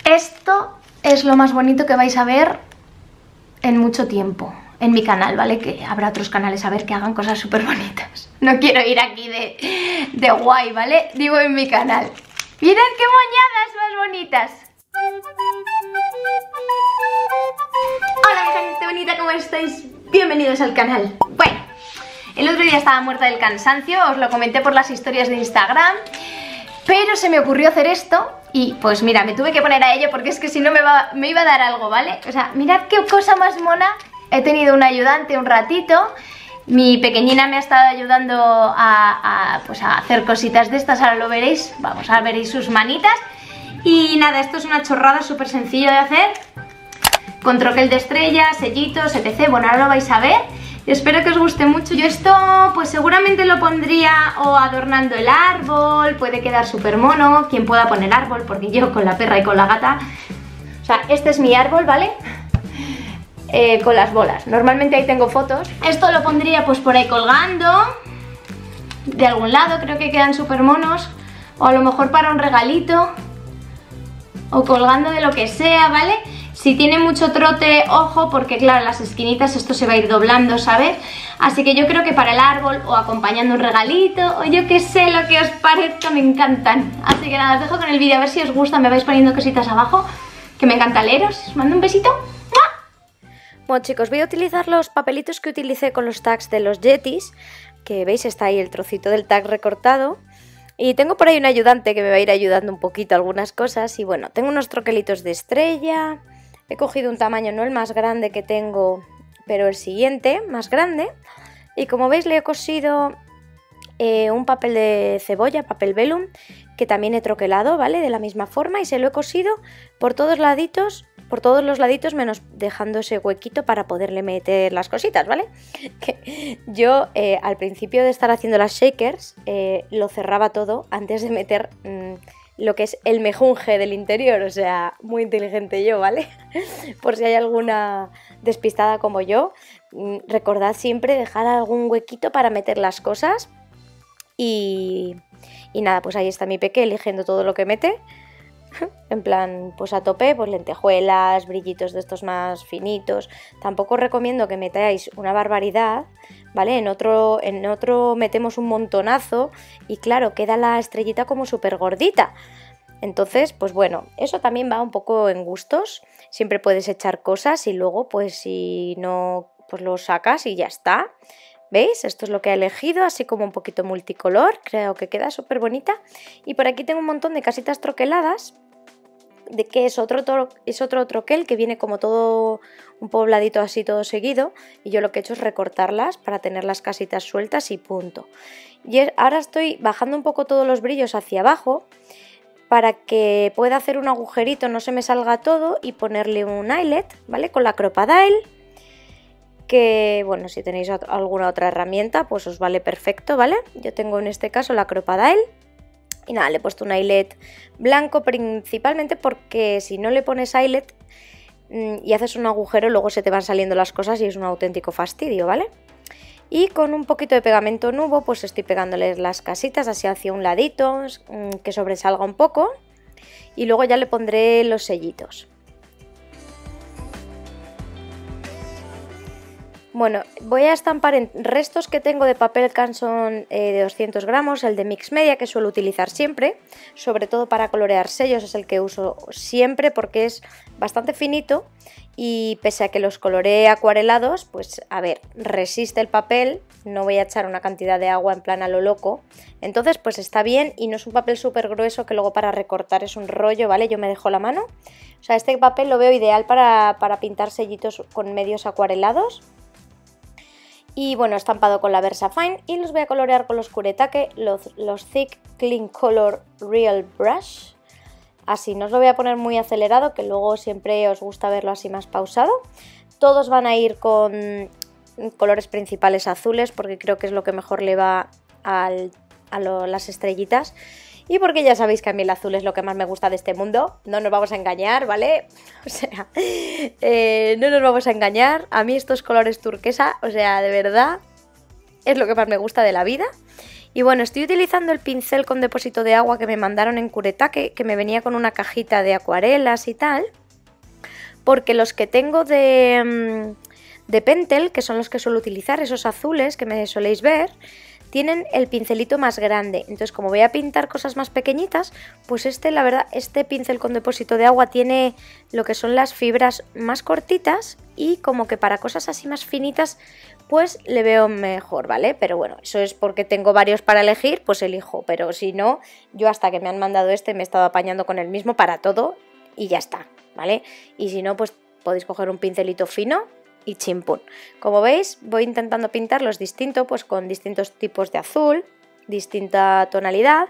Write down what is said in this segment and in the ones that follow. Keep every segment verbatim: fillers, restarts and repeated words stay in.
Esto es lo más bonito que vais a ver en mucho tiempo en mi canal, ¿vale? Que habrá otros canales a ver que hagan cosas súper bonitas. No quiero ir aquí de, de guay, ¿vale? Digo en mi canal. ¡Mirad qué moñadas más bonitas! Hola mi gente bonita, ¿cómo estáis? Bienvenidos al canal. Bueno, el otro día estaba muerta del cansancio, os lo comenté por las historias de Instagram, pero se me ocurrió hacer esto y pues mira, me tuve que poner a ello porque es que si no me, va, me iba a dar algo, ¿vale? O sea, mirad qué cosa más mona. He tenido un ayudante un ratito. Mi pequeñina me ha estado ayudando a, a, pues a hacer cositas de estas, ahora lo veréis. Vamos, ahora veréis sus manitas. Y nada, esto es una chorrada súper sencillo de hacer, con troquel de estrellas, sellitos, etcétera. Bueno, ahora lo vais a ver. Espero que os guste mucho. Yo esto pues seguramente lo pondría o adornando el árbol, puede quedar súper mono, quien pueda poner árbol, porque yo con la perra y con la gata... O sea, este es mi árbol, ¿vale? Eh, con las bolas. Normalmente ahí tengo fotos. Esto lo pondría pues por ahí colgando de algún lado, creo que quedan súper monos. O a lo mejor para un regalito, o colgando de lo que sea, ¿vale? Si tiene mucho trote, ojo, porque claro, las esquinitas esto se va a ir doblando, ¿sabes? Así que yo creo que para el árbol, o acompañando un regalito, o yo qué sé, lo que os parezca, me encantan. Así que nada, os dejo con el vídeo, a ver si os gusta, me vais poniendo cositas abajo, que me encanta leeros. Os mando un besito. Bueno chicos, voy a utilizar los papelitos que utilicé con los tags de los Yetis, que veis está ahí el trocito del tag recortado. Y tengo por ahí un ayudante que me va a ir ayudando un poquito algunas cosas. Y bueno, tengo unos troquelitos de estrella. He cogido un tamaño, no el más grande que tengo, pero el siguiente, más grande. Y como veis le he cosido eh, un papel de cebolla, papel velum, que también he troquelado, ¿vale? De la misma forma, y se lo he cosido por todos laditos, por todos los laditos, menos dejando ese huequito para poderle meter las cositas, ¿vale? Que yo eh, al principio de estar haciendo las shakers eh, lo cerraba todo antes de meter mmm, lo que es el mejunje del interior, o sea, muy inteligente yo, ¿vale? Por si hay alguna despistada como yo, mmm, recordad siempre dejar algún huequito para meter las cosas. Y, y nada, pues ahí está mi peque eligiendo todo lo que mete. En plan, pues a tope, pues lentejuelas, brillitos de estos más finitos. Tampoco recomiendo que metáis una barbaridad, ¿vale? En otro, en otro metemos un montonazo y claro, queda la estrellita como súper gordita. Entonces, pues bueno, eso también va un poco en gustos. Siempre puedes echar cosas y luego, pues si no, pues lo sacas y ya está. ¿Veis? Esto es lo que he elegido, así como un poquito multicolor, creo que queda súper bonita. Y por aquí tengo un montón de casitas troqueladas, de que es otro, es otro troquel que viene como todo un pobladito así todo seguido. Y yo lo que he hecho es recortarlas para tener las casitas sueltas y punto. Y ahora estoy bajando un poco todos los brillos hacia abajo para que pueda hacer un agujerito, no se me salga todo, y ponerle un eyelet, ¿vale? Con la Crop-A-Dile. Que bueno, si tenéis alguna otra herramienta pues os vale perfecto, ¿vale? Yo tengo en este caso la Crop-A-Dile y nada, le he puesto un eyelet blanco principalmente porque si no le pones eyelet mmm, y haces un agujero luego se te van saliendo las cosas y es un auténtico fastidio, ¿vale? Y con un poquito de pegamento nubo pues estoy pegándoles las casitas así hacia un ladito, mmm, que sobresalga un poco, y luego ya le pondré los sellitos. Bueno, voy a estampar en restos que tengo de papel Canson eh, de doscientos gramos, el de Mix Media, que suelo utilizar siempre, sobre todo para colorear sellos, es el que uso siempre porque es bastante finito y pese a que los coloreé acuarelados, pues a ver, resiste el papel, no voy a echar una cantidad de agua en plan a lo loco, entonces pues está bien y no es un papel súper grueso que luego para recortar es un rollo, ¿vale? Yo me dejo la mano, o sea, este papel lo veo ideal para, para pintar sellitos con medios acuarelados. Y bueno, estampado con la VersaFine y los voy a colorear con los Kuretake, los, los Thick Clean Color Real Brush. Así, no os lo voy a poner muy acelerado, que luego siempre os gusta verlo así más pausado. Todos van a ir con colores principales azules porque creo que es lo que mejor le va al, a lo, las estrellitas. Y porque ya sabéis que a mí el azul es lo que más me gusta de este mundo, no nos vamos a engañar, ¿vale? O sea, eh, no nos vamos a engañar, a mí estos colores turquesa, o sea, de verdad, es lo que más me gusta de la vida. Y bueno, estoy utilizando el pincel con depósito de agua que me mandaron en Curetake, que me venía con una cajita de acuarelas y tal, porque los que tengo de, de Pentel, que son los que suelo utilizar, esos azules que me soléis ver, tienen el pincelito más grande. Entonces, como voy a pintar cosas más pequeñitas, pues este, la verdad, este pincel con depósito de agua tiene lo que son las fibras más cortitas y como que para cosas así más finitas, pues le veo mejor, ¿vale? Pero bueno, eso es porque tengo varios para elegir, pues elijo. Pero si no, yo hasta que me han mandado este me he estado apañando con el mismo para todo y ya está, ¿vale? Y si no, pues podéis coger un pincelito fino y chimpún. Como veis, voy intentando pintarlos distinto, pues con distintos tipos de azul, distinta tonalidad,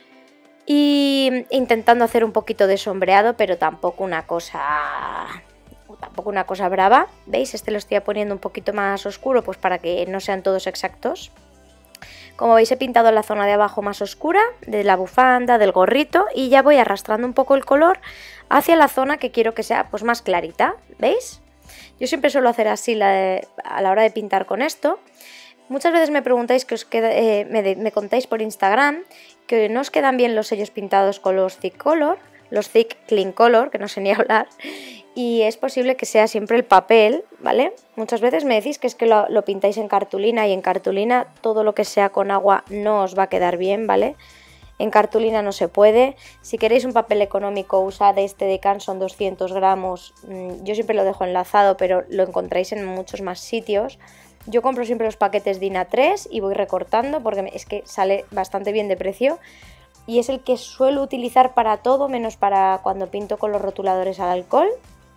y intentando hacer un poquito de sombreado, pero tampoco una cosa, tampoco una cosa brava. ¿Veis? Este lo estoy poniendo un poquito más oscuro, pues para que no sean todos exactos. Como veis, he pintado la zona de abajo más oscura, de la bufanda, del gorrito, y ya voy arrastrando un poco el color hacia la zona que quiero que sea pues más clarita. ¿Veis? Yo siempre suelo hacer así la de, a la hora de pintar con esto. Muchas veces me preguntáis, que os queda, eh, me, de, me contáis por Instagram, que no os quedan bien los sellos pintados con los Thick Color, los Thick Clean Color, que no sé ni hablar, y es posible que sea siempre el papel, ¿vale? Muchas veces me decís que es que lo, lo pintáis en cartulina, y en cartulina todo lo que sea con agua no os va a quedar bien, ¿vale? En cartulina no se puede. Si queréis un papel económico, usad este de Canson doscientos gramos. Yo siempre lo dejo enlazado, pero lo encontráis en muchos más sitios. Yo compro siempre los paquetes DIN A tres y voy recortando porque es que sale bastante bien de precio. Y es el que suelo utilizar para todo, menos para cuando pinto con los rotuladores al alcohol.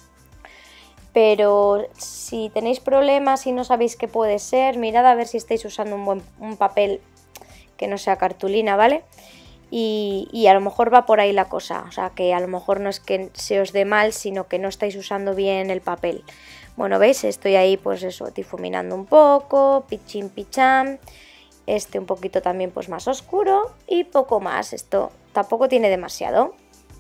Pero si tenéis problemas y no sabéis qué puede ser, mirad a ver si estáis usando un, buen, un papel que no sea cartulina, ¿vale? Y, y a lo mejor va por ahí la cosa, o sea que a lo mejor no es que se os dé mal, sino que no estáis usando bien el papel. Bueno, veis, estoy ahí pues eso, difuminando un poco, pichín pichán, este un poquito también pues más oscuro y poco más, esto tampoco tiene demasiado.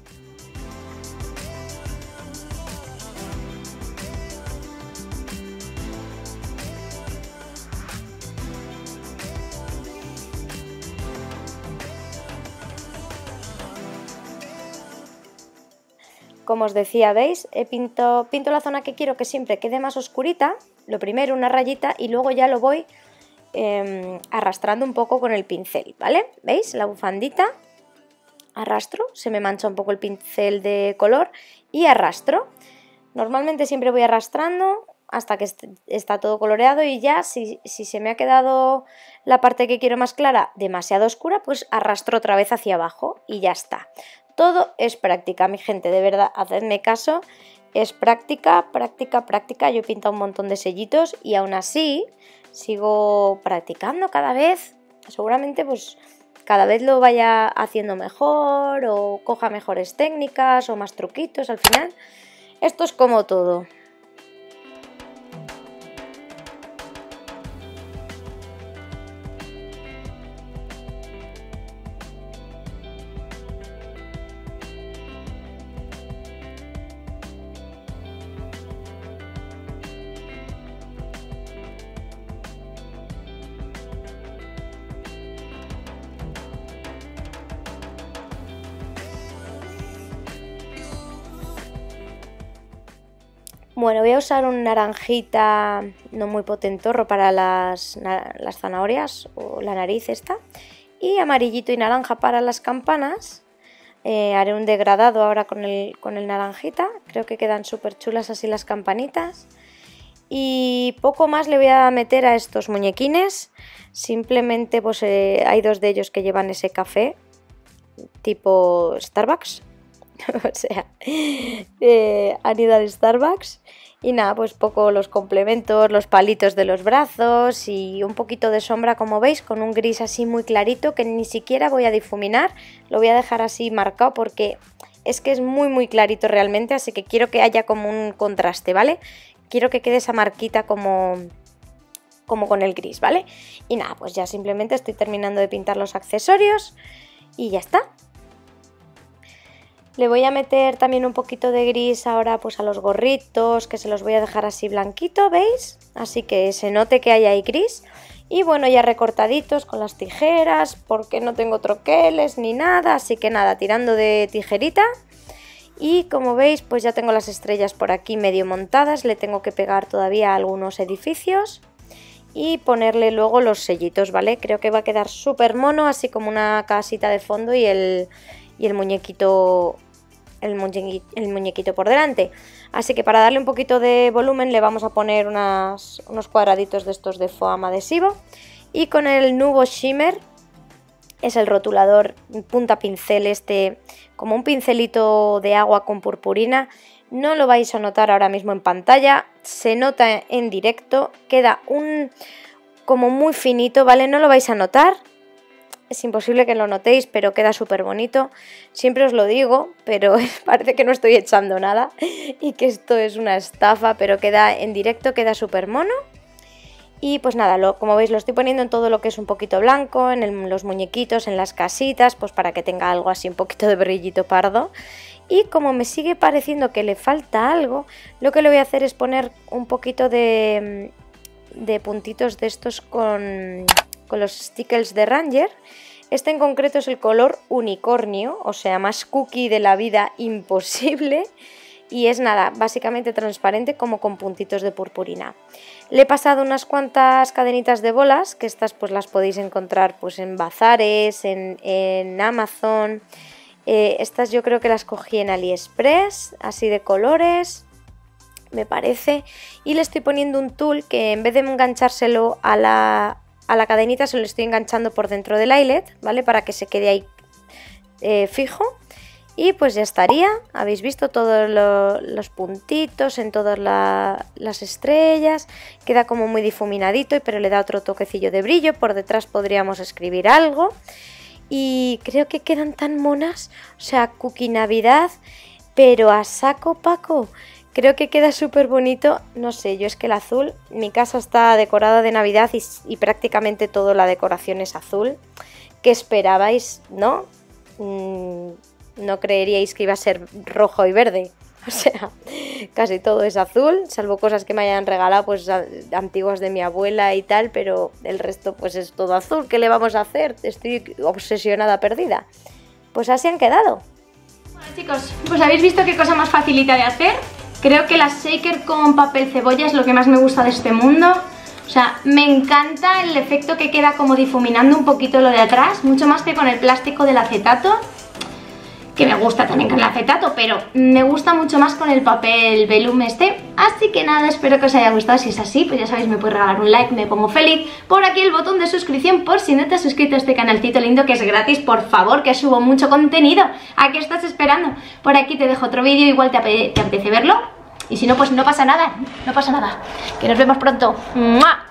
Como os decía, ¿veis? He pinto, pinto la zona que quiero que siempre quede más oscurita, lo primero una rayita y luego ya lo voy eh, arrastrando un poco con el pincel, ¿vale? ¿Veis? La bufandita, arrastro, se me mancha un poco el pincel de color y arrastro. Normalmente siempre voy arrastrando hasta que est está todo coloreado y ya si, si se me ha quedado la parte que quiero más clara demasiado oscura, pues arrastro otra vez hacia abajo y ya está. Todo es práctica, mi gente, de verdad, hacedme caso, es práctica, práctica, práctica. Yo he pintado un montón de sellitos y aún así sigo practicando cada vez. Seguramente pues cada vez lo vaya haciendo mejor o coja mejores técnicas o más truquitos al final. Esto es como todo. Bueno, voy a usar un naranjita no muy potentorro para las, las zanahorias o la nariz esta. Y amarillito y naranja para las campanas. Eh, haré un degradado ahora con el, con el naranjita. Creo que quedan súper chulas así las campanitas. Y poco más le voy a meter a estos muñequines. Simplemente pues eh, hay dos de ellos que llevan ese café tipo Starbucks. O sea, eh, han ido al Starbucks. Y nada, pues poco los complementos, los palitos de los brazos y un poquito de sombra, como veis, con un gris así muy clarito que ni siquiera voy a difuminar. Lo voy a dejar así marcado porque es que es muy muy clarito realmente, así que quiero que haya como un contraste, ¿vale? Quiero que quede esa marquita como, como con el gris, ¿vale? Y nada, pues ya simplemente estoy terminando de pintar los accesorios y ya está. Le voy a meter también un poquito de gris ahora pues a los gorritos, que se los voy a dejar así blanquito, ¿veis? Así que se note que hay ahí gris. Y bueno, ya recortaditos con las tijeras, porque no tengo troqueles ni nada, así que nada, tirando de tijerita. Y como veis, pues ya tengo las estrellas por aquí medio montadas, le tengo que pegar todavía a algunos edificios y ponerle luego los sellitos, ¿vale? Creo que va a quedar súper mono, así como una casita de fondo y el, y el muñequito... El muñequito, el muñequito por delante. Así que para darle un poquito de volumen le vamos a poner unas, unos cuadraditos de estos de foam adhesivo. Y con el Nuvo Shimmer, es el rotulador punta pincel este, como un pincelito de agua con purpurina. No lo vais a notar ahora mismo en pantalla, se nota en directo, queda un como muy finito, ¿vale? No lo vais a notar. Es imposible que lo notéis, pero queda súper bonito. Siempre os lo digo, pero parece que no estoy echando nada y que esto es una estafa, pero queda en directo, queda súper mono. Y pues nada, lo, como veis lo estoy poniendo en todo lo que es un poquito blanco, en el, los muñequitos, en las casitas, pues para que tenga algo así, un poquito de brillito pardo. Y como me sigue pareciendo que le falta algo, lo que le voy a hacer es poner un poquito de, de puntitos de estos con... con los stickers de Ranger. Este en concreto es el color unicornio, o sea, más cookie de la vida imposible. Y es nada, básicamente transparente como con puntitos de purpurina. Le he pasado unas cuantas cadenitas de bolas, que estas pues las podéis encontrar pues en bazares, en, en Amazon. Eh, estas yo creo que las cogí en AliExpress, así de colores, me parece. Y le estoy poniendo un tul que en vez de enganchárselo a la... a la cadenita se lo estoy enganchando por dentro del eyelet, ¿vale? Para que se quede ahí eh, fijo. Y pues ya estaría. Habéis visto todos lo, los puntitos en todas la, las estrellas. Queda como muy difuminadito, pero le da otro toquecillo de brillo. Por detrás podríamos escribir algo. Y creo que quedan tan monas. O sea, Cookie Navidad, pero a saco Paco. Creo que queda súper bonito, no sé, yo es que el azul, mi casa está decorada de Navidad y, y prácticamente toda la decoración es azul. ¿Qué esperabais, no? Mm, no creeríais que iba a ser rojo y verde, o sea, casi todo es azul, salvo cosas que me hayan regalado, pues antiguas de mi abuela y tal, pero el resto pues es todo azul. ¿Qué le vamos a hacer? Estoy obsesionada perdida. Pues así han quedado. Bueno chicos, pues habéis visto qué cosa más facilita de hacer. Creo que la shaker con papel cebolla es lo que más me gusta de este mundo. O sea, me encanta el efecto que queda como difuminando un poquito lo de atrás, mucho más que con el plástico del acetato, que me gusta también con el acetato, pero me gusta mucho más con el papel velum este. Así que nada, espero que os haya gustado. Si es así, pues ya sabéis, me podéis regalar un like, me pongo feliz. Por aquí el botón de suscripción por si no te has suscrito a este canalcito lindo, que es gratis, por favor, que subo mucho contenido. ¿A qué estás esperando? Por aquí te dejo otro vídeo, igual te, apete te apetece verlo. Y si no, pues no pasa nada, no pasa nada. Que nos vemos pronto. ¡Mua!